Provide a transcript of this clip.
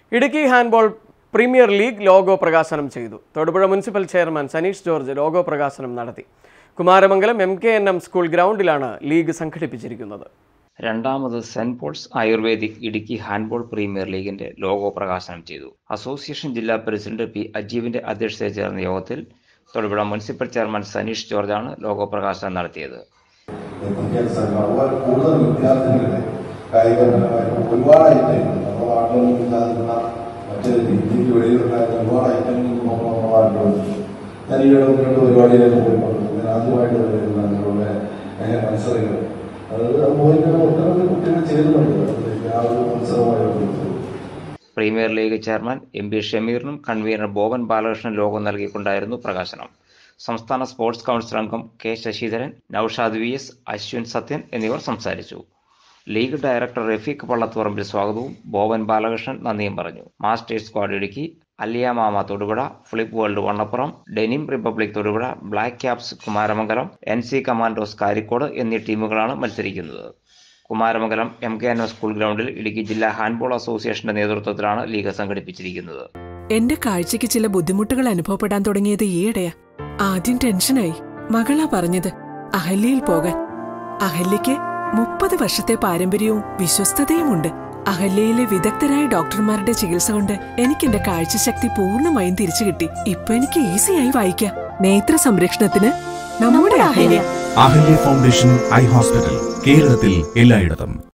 Idukki handball premier league logo പ്രകാശനം ചെയ്തു. Thodupuzha municipal chairman Saneesh George logo പ്രകാശനം നടത്തി. കുമാരമംഗലം MKNM സ്കൂൾ ഗ്രൗണ്ടിലാണ് ലീഗ് സംഘടിപ്പിച്ചിരിക്കുന്നത്. രണ്ടാമത് Saint Paul's ayurvedic Idukki handball premier ലീഗിന്റെ ലോഗോ പ്രകാശനം ചെയ്തു. അസോസിയേഷൻ ജില്ലാ പ്രസിഡന്റ് P. അജീവിന്റെ അധ്യക്ഷതയിൽ ചേർന്ന യോഗത്തിൽ തൊടുപുഴ മുനിസിപ്പൽ ചെയർമാൻ സനീഷ് ജോർജാണ് ലോഗോ പ്രകാശനം നടത്തിയത്. പ്രീമിയർ ലീഗ് ചെയർമാൻ MB ഷമീറിനും കൺവീനർ ബോബൻ ബാലകൃഷ്ണൻ ലോഗോ നൽകിക്കൊണ്ടായിരുന്നു പ്രകാശനം. സംസ്ഥാന സ്പോർട്സ് കൗൺസിൽ അംഗം K. ശശിധരൻ, നൌഷാദ് VS, അശ്വിൻ സത്യൻ എന്നിവർ സംസാരിച്ചു. ലീഗ് ഡയറക്ടർ റഫീഖ് പള്ളത്തുപറമ്പിൽ സ്വാഗതവും ബോബൻ ബാലകൃഷ്ണൻ നന്ദിയും പറഞ്ഞു. മാസ്റ്റേഴ്സ് സ്ക്വാഡ് ഇടുക്കി, അലിയ മാമ Thodupuzha, Flip World Vannappuram, Denim Republic Thodupuzha, Black Caps Kumaramangalam, NC Commandos Karikode എന്നീ ടീമുകളാണ് മത്സരിക്കുന്നത്. കുമാരമംഗലം MKNM സ്കൂൾ ഗ്രൗണ്ടിൽ ഇടുക്കി ജില്ലാ ഹാൻഡ്ബോൾ അസോസിയേഷന്റെ നേതൃത്വത്തിലാണ് ലീഗ് സംഘടിപ്പിച്ചിരിക്കുന്നത്. എന്റെ കാഴ്ചയ്ക്ക് ചില ബുദ്ധിമുട്ടുകൾ അനുഭവപ്പെടാൻ തുടങ്ങിയത് ഈയിടെയാ. ആദ്യം ടെൻഷനായി. മകളാ പറഞ്ഞത് അഹല്യയിൽ പോകാൻ. അഹല്യയ്ക്ക് 30 വർഷത്തെ പാരമ്പര്യവും വിശ്വസ്തതയുമുണ്ട്. അഹല്യയിലെ വിദഗ്ധരായ ഡോക്ടർമാരുടെ ചികിത്സ കൊണ്ട് എനിക്ക് എന്റെ കാഴ്ചശക്തി പൂർണ്ണമായും തിരിച്ചു കിട്ടി. ഇപ്പൊ എനിക്ക് ഈസിയായി വായിക്കാം. നേത്ര സംരക്ഷണത്തിന് നമ്മുടെ Ahalya. Ahalya Foundation Eye Hospital കേരളത്തിൽ എല്ലായിടത്തും.